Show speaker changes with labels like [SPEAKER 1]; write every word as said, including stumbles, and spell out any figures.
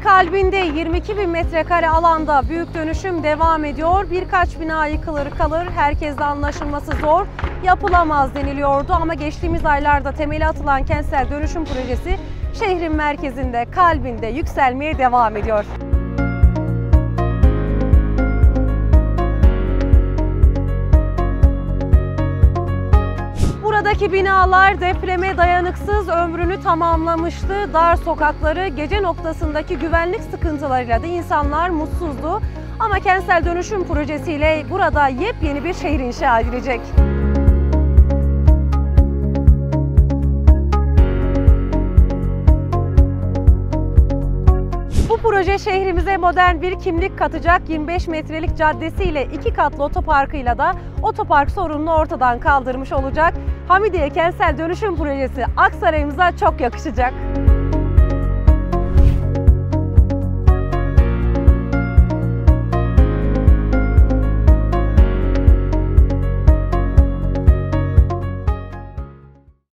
[SPEAKER 1] kalbinde yirmi iki bin metrekare alanda büyük dönüşüm devam ediyor. Birkaç bina yıkılır kalır, herkesle anlaşılması zor, yapılamaz deniliyordu. Ama geçtiğimiz aylarda temeli atılan kentsel dönüşüm projesi şehrin merkezinde, kalbinde yükselmeye devam ediyor. Buradaki binalar depreme dayanıksız ömrünü tamamlamıştı. Dar sokakları, gece noktasındaki güvenlik sıkıntılarıyla da insanlar mutsuzdu. Ama kentsel dönüşüm projesiyle burada yepyeni bir şehir inşa edilecek. Bu proje şehrimize modern bir kimlik katacak. yirmi beş metrelik caddesiyle iki katlı otoparkıyla da otopark sorununu ortadan kaldırmış olacak. Hamidiye Kentsel Dönüşüm Projesi Aksaray'ımıza çok yakışacak.